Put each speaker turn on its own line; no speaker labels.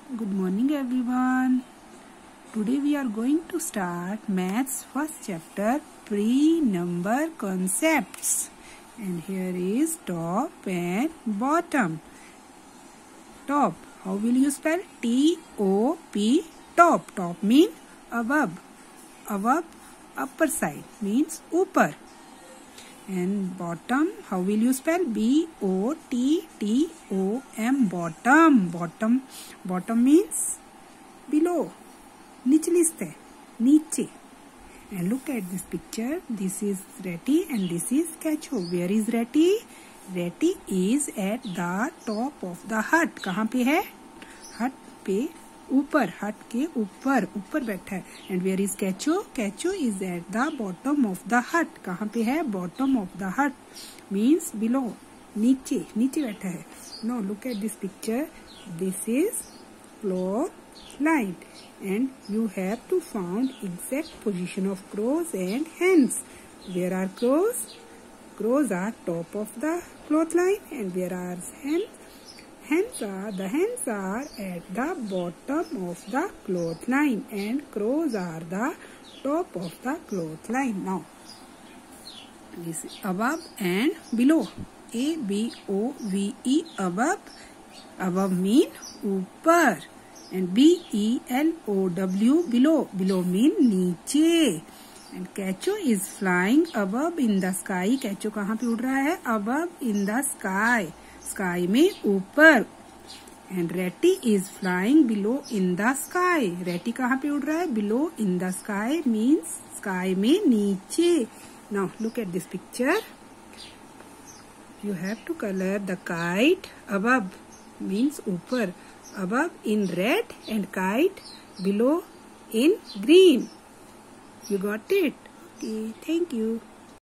Good morning everyone. Today we are going to start maths first chapter pre-number concepts. And here is top and bottom. Top. How will you spell? T-O-P. Top. Top means above. Above, upper side means upper. And bottom, how will you spell? B-O-T-T-O-M. Bottom. Bottom. Bottom means below. निचली सतह, नीचे. And look at this picture. This is Ratty and this is Kecho. Where is Ratty? Ratty is at the top of the hut. कहाँ पे है? हट पे ऊपर, हट के ऊपर बैठा है. And where is Kecho? Kecho is at the bottom of the hut. कहाँ पे है? Bottom of the hut means below. नीचे बैठा है. Now look at this picture. This is cloth line. And you have to find exact position of crows and hens. Where are crows? Crows are top of the cloth line. And where are hens? The hens are at the bottom of the cloth line. And crows are the top of the cloth line. Now, this is above and below. A-B-O-V-E, above. Above mean ऊपर. And B-E-L-O-W, below. Below mean नीचे. And Kecho is flying above in the sky. Kecho कहाँ पे उड़ रहा है? Above in the sky. Sky में ऊपर. And Ratty is flying below in the sky. Ratty कहाँ पे उड़ रहा है? Below in the sky means sky में नीचे. Now look at this picture. You have to color the kite. Above means ऊपर. Above in red and kite below in green. You got it? Okay, thank you.